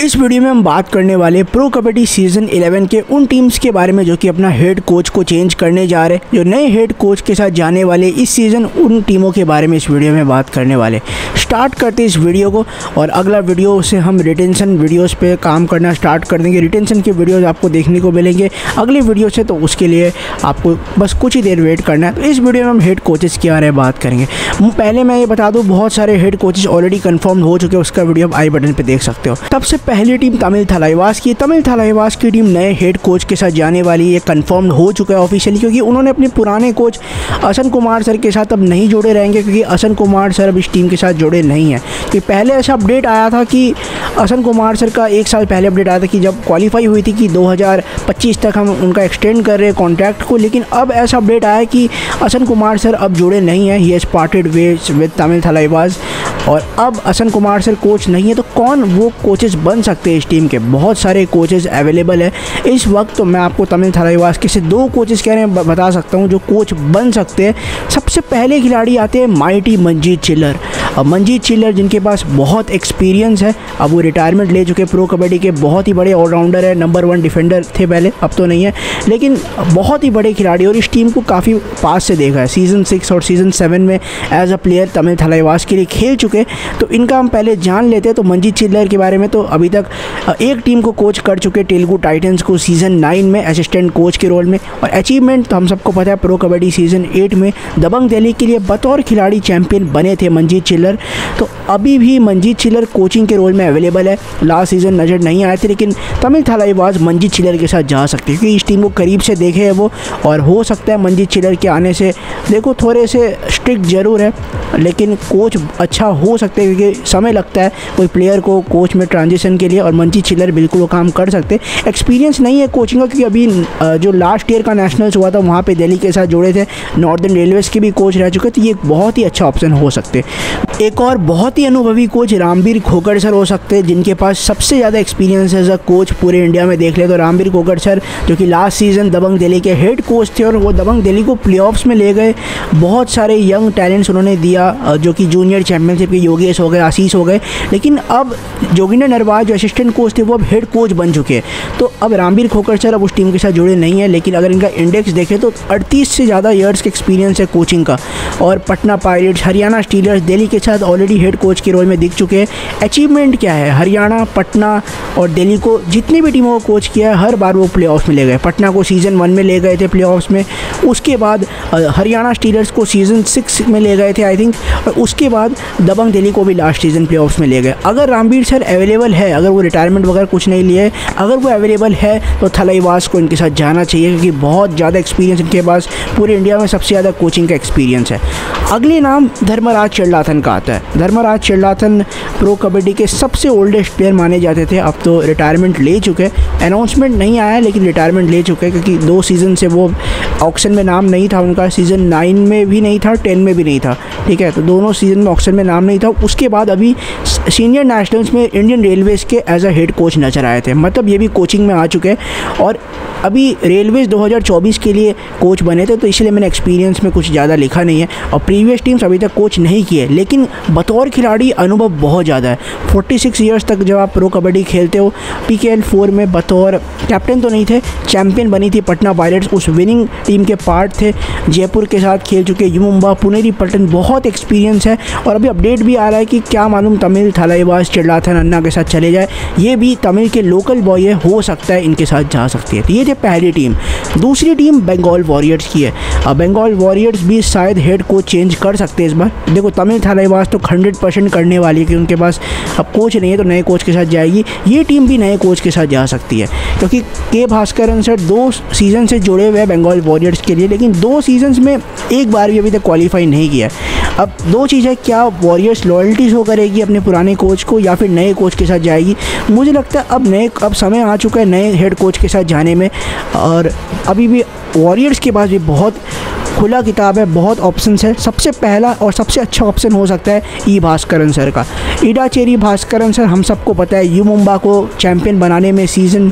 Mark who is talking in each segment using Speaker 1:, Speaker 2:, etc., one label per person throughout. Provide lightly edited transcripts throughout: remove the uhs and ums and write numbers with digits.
Speaker 1: इस वीडियो में हम बात करने वाले प्रो कबड्डी सीज़न 11 के उन टीम्स के बारे में जो कि अपना हेड कोच को चेंज करने जा रहे, जो नए हेड कोच के साथ जाने वाले इस सीज़न, उन टीमों के बारे में इस वीडियो में बात करने वाले। स्टार्ट करते इस वीडियो को, और अगला वीडियो से हम रिटेंशन वीडियोस पे काम करना स्टार्ट कर देंगे। रिटेंशन के वीडियोस आपको देखने को मिलेंगे अगले वीडियो से, तो उसके लिए आपको बस कुछ ही देर वेट करना है। तो इस वीडियो में हम हेड कोचेस के बारे में बात करेंगे। पहले मैं ये बता दूँ, बहुत सारे हेड कोचेस ऑलरेडी कन्फर्म हो चुके हैं, उसका वीडियो आप आई बटन पर देख सकते हो। सबसे पहली टीम तमिल थलाइवास की। तमिल थलाइवास की टीम नए हेड कोच के साथ जाने वाली है, कंफर्म हो चुका है ऑफिशियली, क्योंकि उन्होंने अपने पुराने कोच असन कुमार सर के साथ अब नहीं जुड़े रहेंगे, क्योंकि असन कुमार सर अब इस टीम के साथ जुड़े नहीं हैं। कि पहले ऐसा अपडेट आया था कि असन कुमार सर का 1 साल पहले अपडेट आया था कि जब क्वालिफाई हुई थी कि 2025 तक हम उनका एक्सटेंड कर रहे हैं कॉन्ट्रैक्ट को, लेकिन अब ऐसा अपडेट आया कि असन कुमार सर अब जुड़े नहीं हैं। He has parted ways with Tamil Thalaivas, और अब असन कुमार सर कोच नहीं है। तो कौन वो कोचेस बन सकते हैं इस टीम के? बहुत सारे कोचेस अवेलेबल है इस वक्त। तो मैं आपको तमिल थलाइवास के से 2 कोचेस कह रहे हैं बता सकता हूँ जो कोच बन सकते हैं। सबसे पहले खिलाड़ी आते हैं माइटी मंजीत चिल्लर। अब मंजीत चिल्लर जिनके पास बहुत एक्सपीरियंस है, अब वो रिटायरमेंट ले चुके प्रो कबड्डी के, बहुत ही बड़े ऑलराउंडर है, नंबर 1 डिफेंडर थे पहले, अब तो नहीं है, लेकिन बहुत ही बड़े खिलाड़ी, और इस टीम को काफ़ी पास से देखा है। सीज़न 6 और सीज़न 7 में as a player Tamil Thalaivas के लिए खेल चुके, तो इनका हम पहले जान लेते हैं। तो मंजीत चिल्लर के बारे में, तो अभी तक एक टीम को कोच कर चुके, तेलुगु टाइटंस को सीज़न 9 में असिस्टेंट कोच के रोल में, और अचीवमेंट तो हम सबको पता है, प्रो कबड्डी सीज़न 8 में दबंग दिल्ली के लिए बतौर खिलाड़ी चैंपियन बने थे मंजीत चिल्लर। तो अभी भी मंजीत चिल्लर कोचिंग के रोल में अवेलेबल है। लास्ट सीज़न नज़र नहीं आए थे, लेकिन तमिल थलाइवास मंजीत चिल्लर के साथ जा सकते हैं, क्योंकि इस टीम को करीब से देखे है वो, और हो सकता है मंजीत चिल्लर के आने से, देखो थोड़े से स्ट्रिक्ट ज़रूर है, लेकिन कोच अच्छा हो सकता है, क्योंकि समय लगता है कोई प्लेयर को कोच में ट्रांजिशन के लिए, और मंजीत चिल्लर बिल्कुल वो काम कर सकते हैं। एक्सपीरियंस नहीं है कोचिंग का, क्योंकि अभी जो लास्ट ईयर का नेशनल्स हुआ था वहाँ पे दिल्ली के साथ जुड़े थे, नॉर्दर्न रेलवेज़ के भी कोच रह चुके, तो ये एक बहुत ही अच्छा ऑप्शन हो सकते हैं। एक और बहुत ही अनुभवी कोच रामबीर खोखर सर हो सकते हैं, जिनके पास सबसे ज़्यादा एक्सपीरियंस है एज अ कोच पूरे इंडिया में। देख ले तो रामबीर खोखर सर, जो कि लास्ट सीज़न दबंग दिल्ली के हेड कोच थे, और वो दबंग दिल्ली को प्लेऑफ्स में ले गए। बहुत सारे यंग टैलेंट्स उन्होंने दिया, जो कि जूनियर चैम्पियनशिप के योगेश हो गए, आशीष हो गए, लेकिन अब जोगिंदर नरवाल जो असिस्टेंट कोच थे वो अब हेड कोच बन चुके हैं। तो अब रामबीर खोखर सर अब उस टीम के साथ जुड़े नहीं है, लेकिन अगर इनका इंडेक्स देखें तो 38 से ज़्यादा ईयर्स का एक्सपीरियंस है कोचिंग का। और पटना पायरेट्स, हरियाणा स्टीलर्स, दिल्ली के साथ ऑलरेडी हेड कोच के रोल में दिख चुके हैं। अचीवमेंट क्या है? हरियाणा, पटना और दिल्ली को जितनी भी टीमों को कोच किया है, हर बार वो प्लेऑफ्स में ले गए। पटना को सीज़न 1 में ले गए थे प्लेऑफ्स में, उसके बाद हरियाणा स्टीलर्स को सीज़न 6 में ले गए थे आई थिंक, और उसके बाद दबंग दिल्ली को भी लास्ट सीज़न प्लेऑफ्स में ले गए। अगर रामबीर सर अवेलेबल है, अगर वो रिटायरमेंट वगैरह कुछ नहीं लिए, अगर वो अवेलेबल है, तो थलाइवास को इनके साथ जाना चाहिए, क्योंकि बहुत ज़्यादा एक्सपीरियंस इनके पास, पूरे इंडिया में सबसे ज़्यादा कोचिंग का एक्सपीरियंस है। अगले नाम धर्मराज चिल्लाथन का आता है। धर्मराज चिल्लाथन प्रो कबड्डी के सबसे ओल्डेस्ट प्लेयर माने जाते थे, अब तो रिटायरमेंट ले चुके। अनाउंसमेंट नहीं आया, लेकिन रिटायरमेंट ले चुके, क्योंकि 2 सीज़न से वो ऑक्शन में नाम नहीं था उनका। सीज़न 9 में भी नहीं था, 10 में भी नहीं था, ठीक है, तो दोनों सीज़न में ऑक्शन में नाम नहीं था। उसके बाद अभी सीनियर नेशनल्स में इंडियन रेलवेज़ के एज अ हेड कोच नजर आए थे, मतलब ये भी कोचिंग में आ चुके हैं, और अभी रेलवेज़ 2024 के लिए कोच बने थे, तो इसलिए मैंने एक्सपीरियंस में कुछ ज़्यादा लिखा नहीं है। और प्रीवियस टीम्स अभी तक कोच नहीं किए, लेकिन बतौर खिलाड़ी अनुभव बहुत ज़्यादा है। 46 ईयर्स तक जब आप प्रो कबड्डी खेलते हो, PKL 4 में बतौर कैप्टन तो नहीं थे, चैम्पियन बनी थी पटना पायरेट्स, उस विनिंग टीम के पार्ट थे। जयपुर के साथ खेल चुके, युमुम्बा, पुनेरी पल्टन, बहुत एक्सपीरियंस है। और अभी अपडेट भी आ रहा है कि क्या मालूम तमिल थलाइवास चिल्लाथन अन्ना के साथ चले जाए, ये भी तमिल के लोकल बॉय है, हो सकता है इनके साथ जा सकती है। तो ये थे पहली टीम। दूसरी टीम बंगाल वॉरियर्स की है। अब बंगाल वॉरियर्स भी शायद हेड कोच चेंज कर सकते हैं इस बार। देखो तमिल थलाइवास तो 100% करने वाली है, कि उनके पास अब कोच नहीं है, तो नए कोच के साथ जाएगी। ये टीम भी नए कोच के साथ जा सकती है, क्योंकि के भास्करन सर 2 सीज़न से जुड़े हुए हैं बंगाल वॉरियर्स के लिए, लेकिन 2 सीजन्स में एक बार भी अभी तक क्वालिफाई नहीं किया है। अब 2 चीज़ें, क्या वॉरियर्स लॉयल्टी शो करेगी अपने पुराने कोच को, या फिर नए कोच के साथ जाएगी? मुझे लगता है अब समय आ चुका है नए हेड कोच के साथ जाने में, और अभी भी वॉरियर्स के पास भी बहुत खुला किताब है, बहुत ऑप्शंस है। सबसे पहला और सबसे अच्छा ऑप्शन हो सकता है ई भास्करन सर का। इडाचेरी भास्करन सर हम सबको पता है, युमुम्बा को चैंपियन बनाने में सीज़न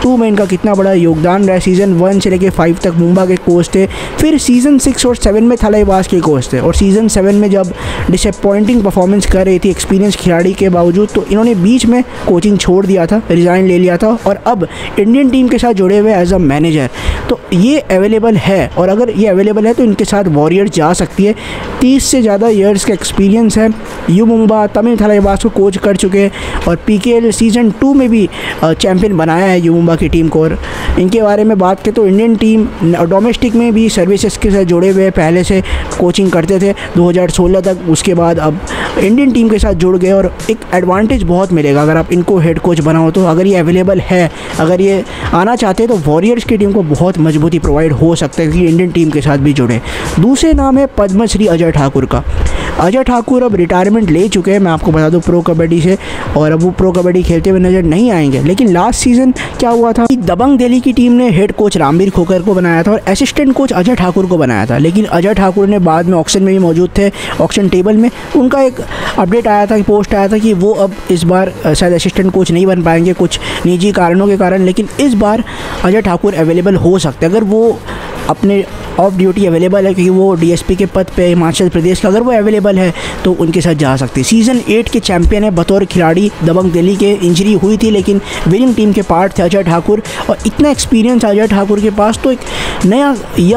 Speaker 1: 2 में इनका कितना बड़ा योगदान रहा है। सीज़न 1 से लेकर 5 तक मुंबा के कोच थे, फिर सीज़न 6 और 7 में थलाइवास के कोच थे, और सीज़न 7 में जब डिसअपॉइंटिंग परफॉर्मेंस कर रही थी एक्सपीरियंस खिलाड़ी के बावजूद, तो इन्होंने बीच में कोचिंग छोड़ दिया था, रिज़ाइन ले लिया था, और अब इंडियन टीम के साथ जुड़े हुए एज अ मैनेजर। तो ये अवेलेबल है, और अगर ये अवेलेबल है तो इनके साथ वॉरियर्स जा सकती है। 30 से ज़्यादा ईयर्स का एक्सपीरियंस है। यू मुंबा तमिल थलाइवास को कोच कर चुके हैं, और PKL सीज़न 2 में भी चैम्पियन बनाया है यू मुंबा की टीम को। और इनके बारे में बात करें तो इंडियन टीम डोमेस्टिक में भी सर्विसेज के साथ जुड़े हुए, पहले से कोचिंग करते थे 2016 तक, उसके बाद अब इंडियन टीम के साथ जुड़ गए, और एक एडवांटेज बहुत मिलेगा अगर आप इनको हेड कोच बनाओ तो। अगर ये अवेलेबल है, अगर ये आना चाहते हैं तो वॉरियर्स की टीम को बहुत मजबूती प्रोवाइड हो सकता है कि इंडियन टीम के साथ भी जुड़े। दूसरे नाम है पद्मश्री अजय ठाकुर का। अजय ठाकुर अब रिटायरमेंट ले चुके हैं, मैं आपको बता दूं, प्रो कबड्डी से, और अब वो प्रो कबड्डी खेलते हुए नज़र नहीं आएंगे। लेकिन लास्ट सीज़न क्या हुआ था कि दबंग दिल्ली की टीम ने हेड कोच रामवीर खोकर को बनाया था और असिस्टेंट कोच अजय ठाकुर को बनाया था। लेकिन अजय ठाकुर ने बाद में ऑक्शन में भी मौजूद थे, ऑक्शन टेबल में उनका एक अपडेट आया था, पोस्ट आया था कि वो अब इस बार शायद असिस्टेंट कोच नहीं बन पाएंगे कुछ निजी कारणों के कारण। लेकिन इस बार अजय ठाकुर अवेलेबल हो सकते हैं, अगर वो अपने ऑफ ड्यूटी अवेलेबल है, क्योंकि वो DSP के पद पे हिमाचल प्रदेश का, अगर वो अवेलेबल है तो उनके साथ जा सकते हैं। सीज़न 8 के चैंपियन है बतौर खिलाड़ी दबंग दिल्ली के। इंजरी हुई थी लेकिन विनिंग टीम के पार्ट थे अजय ठाकुर, और इतना एक्सपीरियंस अजय ठाकुर के पास, तो एक नया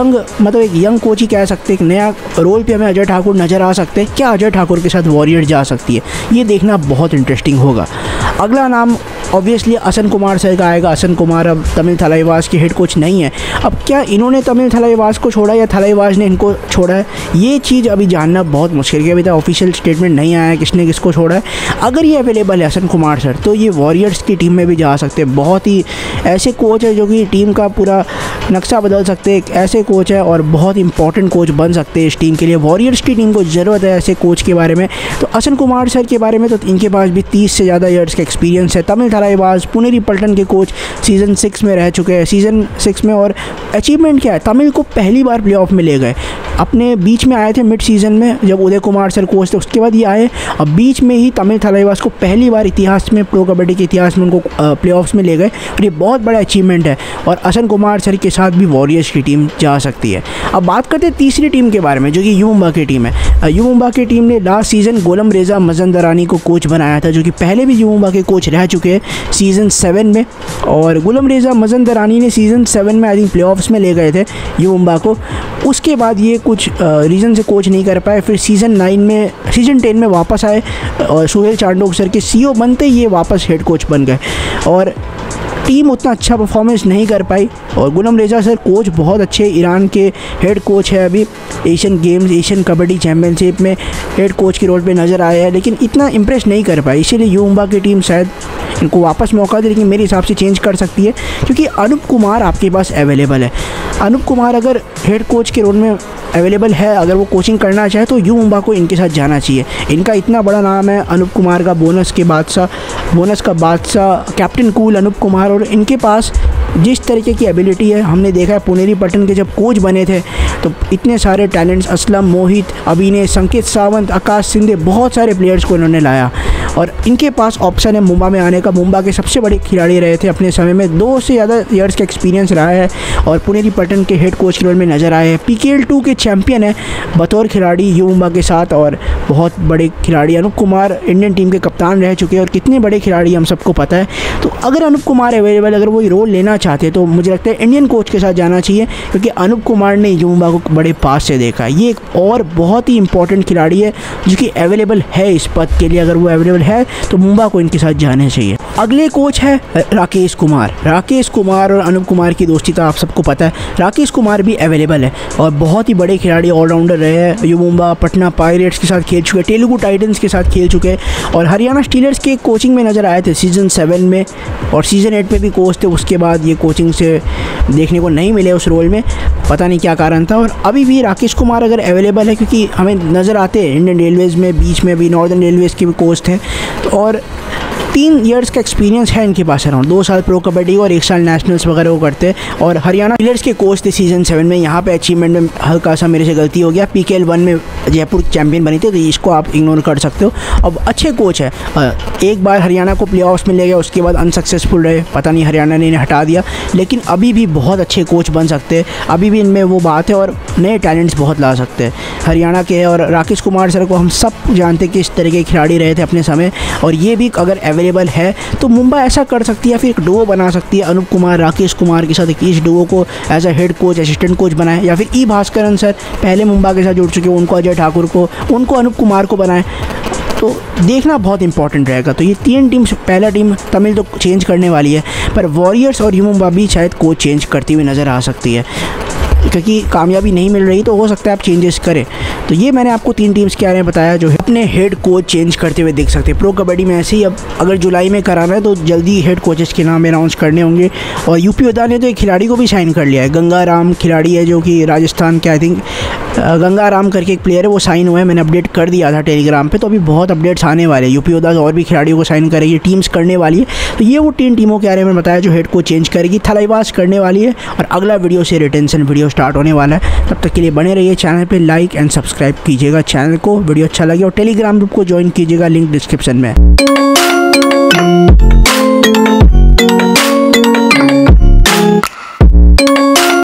Speaker 1: एक यंग कोच ही कह सकते हैं, एक नया रोल पे हमें अजय ठाकुर नज़र आ सकते हैं। क्या अजय ठाकुर के साथ वॉरियर जा सकती है, ये देखना बहुत इंटरेस्टिंग होगा। अगला नाम ऑब्वियसली असन कुमार सर का आएगा। असन कुमार अब तमिल थलाइवास के हेड कोच नहीं है। अब क्या इन्होंने तमिल थलाइवास को छोड़ा या थलाइवास ने इनको छोड़ा है, ये चीज़ अभी जानना बहुत मुश्किल है। अभी तक ऑफिशियल स्टेटमेंट नहीं आया है किसने किसको छोड़ा है। अगर ये अवेलेबल है असन कुमार सर, तो ये वॉरियर्स की टीम में भी जा सकते हैं। बहुत ही ऐसे कोच है जो कि टीम का पूरा नक्शा बदल सकते हैं, ऐसे कोच है और बहुत इंपॉर्टेंट कोच बन सकते हैं इस टीम के लिए। वॉरियर्स की टीम को ज़रूरत है ऐसे कोच के बारे में। तो असन कुमार सर के बारे में तो इनके पास भी 30 से ज़्यादा ईयर्स का एक्सपीरियंस है। तमिल थलाइवास पुनेरी पल्टन के कोच सीज़न 6 में रह चुके हैं, सीज़न 6 में। और अचीवमेंट क्या है, तमिल को पहली बार प्लेऑफ में ले गए। अपने बीच में आए थे मिड सीज़न में जब उदय कुमार सर कोच थे, उसके बाद ये आए। अब बीच में ही तमिल थलाइवास को पहली बार इतिहास में, प्रो कबड्डी के इतिहास में उनको प्लेऑफ्स में ले गए, और ये बहुत बड़ा अचीवमेंट है। और असन कुमार सर के साथ भी वॉरियर्स की टीम जा सकती है। अब बात करते हैं तीसरी टीम के बारे में, जो कि यू मुंबा की टीम है। यू मुंबा की टीम ने last season Ghulam Reza Mazandarani को कोच बनाया था, जो कि पहले भी यू मुंबा के कोच रह चुके हैं सीज़न 7 में। और गुलाम रेज़ा मजंदरानी ने सीज़न 7 में आई थिंक प्लेऑफ्स में ले गए थे यू मुंबा को। उसके बाद ये कुछ रीज़न से कोच नहीं कर पाए, फिर सीज़न 10 में वापस आए, और सुहेल चांडोक सर के CEO बनते ये वापस हेड कोच बन गए, और टीम उतना अच्छा परफॉर्मेंस नहीं कर पाई। और गुलाम रेज़ा सर कोच बहुत अच्छे ईरान के हेड कोच है, अभी Asian Games, Asian kabaddi championship में हेड कोच के रोल पे नज़र आए हैं, लेकिन इतना इम्प्रेस नहीं कर पाई। इसीलिए यू मुंबा की टीम शायद इनको वापस मौका दे, लेकिन मेरे हिसाब से चेंज कर सकती है, क्योंकि अनूप कुमार आपके पास अवेलेबल है। अनूप कुमार अगर हेड कोच के रोल में अवेलेबल है, अगर वो कोचिंग करना चाहे तो यू मुंबा को इनके साथ जाना चाहिए। इनका इतना बड़ा नाम है अनूप कुमार का, बोनस का बादशाह कैप्टन कूल अनूप कुमार, और इनके पास जिस तरीके की एबिलिटी है, हमने देखा है पुनेरी पल्टन के जब कोच बने थे तो इतने सारे टैलेंट्स, असलम, मोहित, अभिनय, संकेत सावंत, आकाश सिंधे, बहुत सारे प्लेयर्स को इन्होंने लाया, और इनके पास ऑप्शन है मुंबा में आने का। मुंबा के सबसे बड़े खिलाड़ी रहे थे अपने समय में, 2 से ज़्यादा ईयर्स का एक्सपीरियंस रहा है, और पुनेरी पल्टन के हेड कोच के रोल में नज़र आए हैं। PKL 2 के चैंपियन है बतौर खिलाड़ी यू मुंबा के साथ, और बहुत बड़े खिलाड़ी। अनूप कुमार इंडियन टीम के कप्तान रह चुके हैं, और कितने बड़े खिलाड़ी हम सबको पता है। तो अगर अनूप कुमार अवेलेबल, अगर वो रोल लेना चाहते हैं, तो मुझे लगता है इंडियन कोच के साथ जाना चाहिए, क्योंकि अनूप कुमार ने यू मुंबा को बड़े पास से देखा है। ये एक और बहुत ही इंपॉर्टेंट खिलाड़ी है जो कि अवेलेबल है इस पद के लिए। अगर वो अवेलेबल है तो मुंबा को इनके साथ जाना चाहिए। अगले कोच है राकेश कुमार। राकेश कुमार और अनूप कुमार की दोस्ती तो आप सबको पता है। राकेश कुमार भी अवेलेबल है, और बहुत ही बड़े खिलाड़ी, ऑलराउंडर रहे हैं। यू मुंबा, पटना पायरेट्स के साथ खेल चुके, तेलुगु टाइटंस के साथ खेल चुके, और हरियाणा स्टीलर्स के कोचिंग में नज़र आए थे सीज़न 7 में, और सीज़न 8 में भी कोच थे। उसके बाद ये कोचिंग से देखने को नहीं मिले उस रोल में, पता नहीं क्या कारण था। और अभी भी राकेश कुमार अगर अवेलेबल है, क्योंकि हमें नज़र आते हैं इंडियन रेलवेज़ में, बीच में भी नॉर्दर्न रेलवेज़ के भी कोच थे, और 3 ईयर्स का एक्सपीरियंस है इनके पास अराउंड, 2 साल प्रो कबड्डी और 1 साल नेशनल्स वगैरह वो करते हैं। और हरियाणा प्लेयर्स के कोच थे सीज़न 7 में। यहाँ पे अचीवमेंट में हल्का सा मेरे से गलती हो गया, PKL 1 में जयपुर चैंपियन बनी थी, तो इसको आप इग्नोर कर सकते हो। अब अच्छे कोच है, एक बार हरियाणा को प्ले ऑफ्स में ले गया, उसके बाद अनसक्सेसफुल रहे, पता नहीं हरियाणा ने इन्हें हटा दिया, लेकिन अभी भी बहुत अच्छे कोच बन सकते हैं, अभी भी इनमें वो बात है और नए टैलेंट्स बहुत ला सकते हैं हरियाणा के। और राकेश कुमार सर को हम सब जानते हैं कि इस तरह के खिलाड़ी रहे थे अपने समय, और ये भी अगर अवेलेबल है तो मुंबई ऐसा कर सकती है, फिर एक डुओ बना सकती है अनूप कुमार राकेश कुमार के साथ, इस डुओ को as a head coach assistant coach बनाए, या फिर ई भास्करन सर पहले मुंबई के साथ जुड़ चुके हैं, उनको अजय ठाकुर को, उनको अनूप कुमार को बनाए, तो देखना बहुत इंपॉर्टेंट रहेगा। तो ये 3 टीम्स, पहला टीम तमिल तो चेंज करने वाली है, पर वॉरियर्स और युमुम्बा भी शायद कोच चेंज करती हुई नज़र आ सकती है, क्योंकि कामयाबी नहीं मिल रही, तो हो सकता है आप चेंजेस करें। तो ये मैंने आपको 3 टीम्स के बारे में बताया जो है अपने हेड कोच चेंज करते हुए देख सकते हैं। प्रो कबड्डी में ऐसे ही अब अगर जुलाई में कराना है तो जल्दी हेड कोचेस के नाम अनाउंस करने होंगे। और यूपी योद्धा ने तो एक खिलाड़ी को भी साइन कर लिया है, गंगा राम खिलाड़ी है जो कि राजस्थान के, आई थिंक गंगा राम करके एक प्लेयर है, वो साइन हुआ है, मैंने अपडेट कर दिया था टेलीग्राम पे। तो अभी बहुत अपडेट्स आने वाले हैं, यूपी योद्धा और भी खिलाड़ियों को साइन करेगी, टीम्स करने वाली है। तो ये वो 3 टीमों के बारे में बताया जो हेड कोच चेंज करेगी, थलाइवास करने वाली है, और अगला वीडियो से रिटेंशन वीडियो स्टार्ट होने वाला है। तब तक के लिए बने रहिए चैनल पे, लाइक एंड सब्सक्राइब कीजिएगा चैनल को, वीडियो अच्छा लगे, और टेलीग्राम ग्रुप को ज्वाइन कीजिएगा, लिंक डिस्क्रिप्शन में।